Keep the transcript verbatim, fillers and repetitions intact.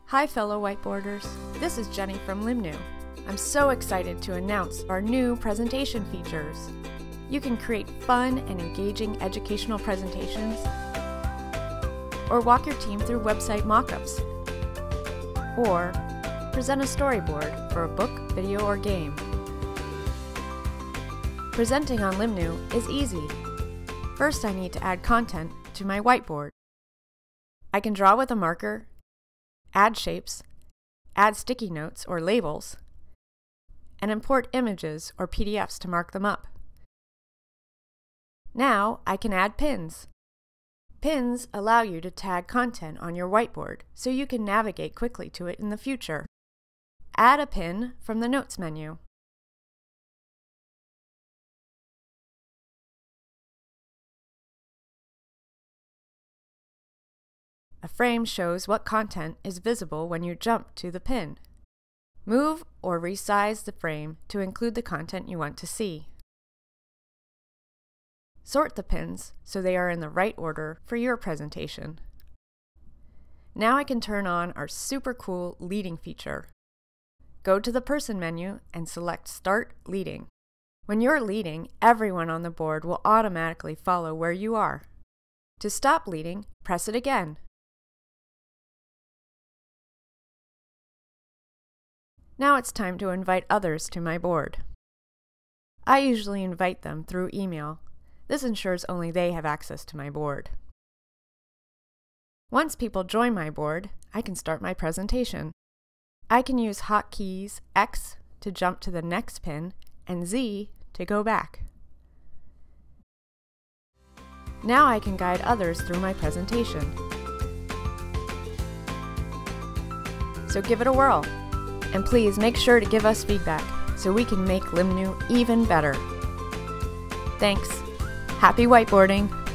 Hi fellow whiteboarders, this is Jenny from Limnu. I'm so excited to announce our new presentation features. You can create fun and engaging educational presentations, or walk your team through website mockups, or present a storyboard for a book, video, or game. Presenting on Limnu is easy. First, I need to add content to my whiteboard. I can draw with a marker, add shapes, add sticky notes or labels, and import images or P D Fs to mark them up. Now I can add pins. Pins allow you to tag content on your whiteboard so you can navigate quickly to it in the future. Add a pin from the Notes menu. A frame shows what content is visible when you jump to the pin. Move or resize the frame to include the content you want to see. Sort the pins so they are in the right order for your presentation. Now I can turn on our super cool leading feature. Go to the Person menu and select Start Leading. When you're leading, everyone on the board will automatically follow where you are. To stop leading, press it again. Now it's time to invite others to my board. I usually invite them through email. This ensures only they have access to my board. Once people join my board, I can start my presentation. I can use hotkeys X to jump to the next pin and Z to go back. Now I can guide others through my presentation. So give it a whirl. And please make sure to give us feedback so we can make Limnu even better. Thanks. Happy whiteboarding!